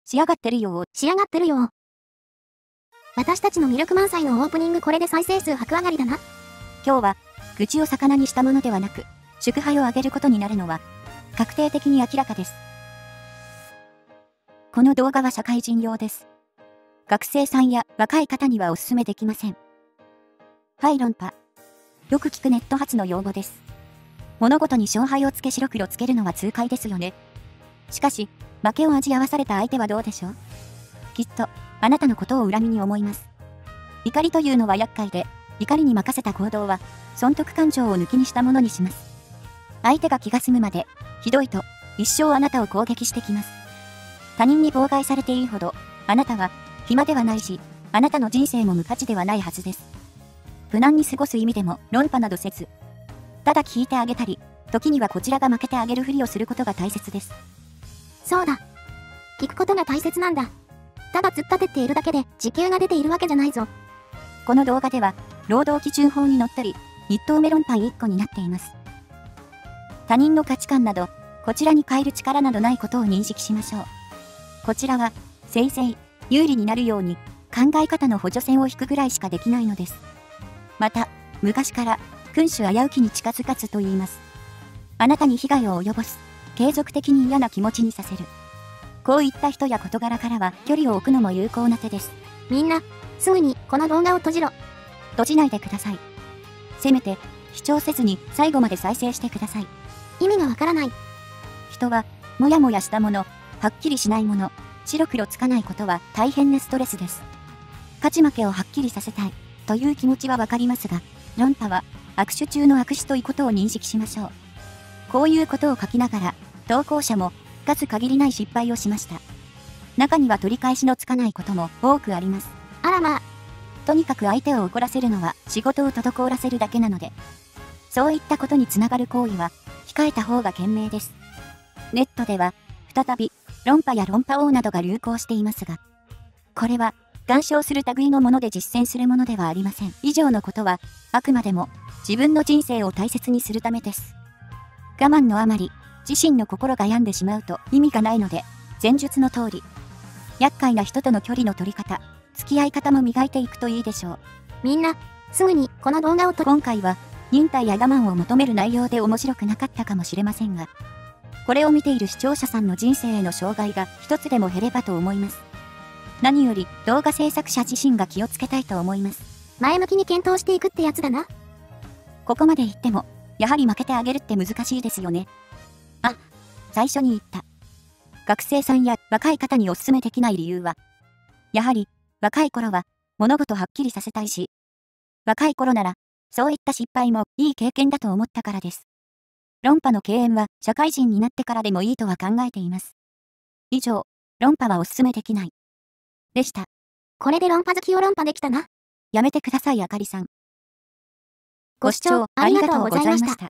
仕上がってるよ。 仕上がってるよ。私たちの魅力満載のオープニングこれで再生数爆上がりだな。 今日は、愚痴を魚にしたものではなく、祝杯をあげることになるのは、確定的に明らかです。この動画は社会人用です。学生さんや若い方にはお勧めできません。はい、論破。よく聞くネット発の用語です。物事に勝敗をつけ白黒つけるのは痛快ですよね。しかし、負けを味合わされた相手はどうでしょう？きっと、あなたのことを恨みに思います。怒りというのは厄介で、怒りに任せた行動は、損得感情を抜きにしたものにします。相手が気が済むまで、ひどいと、一生あなたを攻撃してきます。他人に妨害されていいほど、あなたは、暇ではないし、あなたの人生も無価値ではないはずです。無難に過ごす意味でも、論破などせず、ただ聞いてあげたり、時にはこちらが負けてあげるふりをすることが大切です。 そうだ。聞くことが大切なんだ。ただ突っ立てているだけで時給が出ているわけじゃないぞ。 この動画では、労働基準法にのっとり、一等メロンパン1個になっています。他人の価値観など、こちらに変える力などないことを認識しましょう。こちらは、せいぜい、有利になるように、考え方の補助線を引くぐらいしかできないのです。また、昔から、君主危うきに近づかずと言います。あなたに被害を及ぼす、継続的に嫌な気持ちにさせる。こういった人や事柄からは距離を置くのも有効な手です。 みんな、すぐにこの動画を閉じろ。 閉じないでください。せめて、視聴せずに最後まで再生してください。 意味がわからない。 人は、もやもやしたもの、はっきりしないもの、白黒つかないことは大変なストレスです。勝ち負けをはっきりさせたい、という気持ちはわかりますが、論破は、悪手中の悪手ということを認識しましょう。こういうことを書きながら、投稿者も、数限りない失敗をしました。中には取り返しのつかないことも多くあります。 あらまあ。 とにかく相手を怒らせるのは仕事を滞らせるだけなので、そういったことにつながる行為は控えた方が賢明です。ネットでは再び論破や論破王などが流行していますが、これは干渉する類のもので実践するものではありません。以上のことはあくまでも自分の人生を大切にするためです。我慢のあまり自身の心が病んでしまうと意味がないので、前述の通り、厄介な人との距離の取り方、付き合い方も磨いていくといいでしょう。 みんな、すぐにこの動画を今回は、忍耐や我慢を求める内容で面白くなかったかもしれませんが、これを見ている視聴者さんの人生への障害が一つでも減ればと思います。何より動画制作者自身が気をつけたいと思います。 前向きに検討していくってやつだな。 ここまで言っても、やはり負けてあげるって難しいですよね。あ、最初に言った。学生さんや若い方にお勧めできない理由は、やはり若い頃は物事はっきりさせたいし、若い頃ならそういった失敗もいい経験だと思ったからです。論破の敬遠は社会人になってからでもいいとは考えています。以上、論破はお勧めできない。でした。 これで論破好きを論破できたな。 やめてくださいあかりさん。 ご視聴ありがとうございました。